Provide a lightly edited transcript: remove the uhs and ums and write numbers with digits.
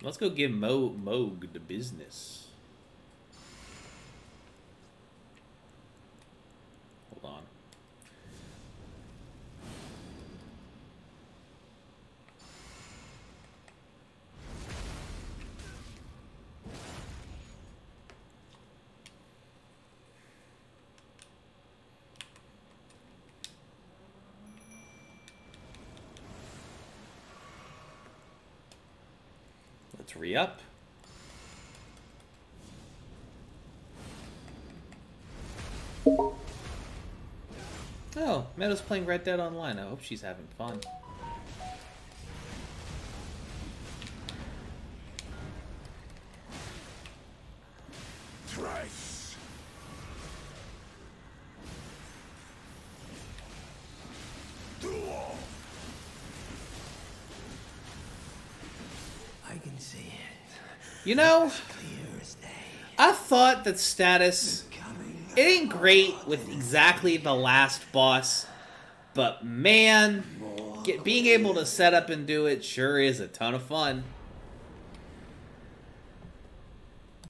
Let's go give Moog the business. Hold on. Let's re-up. Oh, Meadow's playing Red Dead Online. I hope she's having fun. Thrice. Duel. I can see it. You know, Clear as day. I thought that status, it ain't great with exactly the last boss, but man, being able to set up and do it sure is a ton of fun.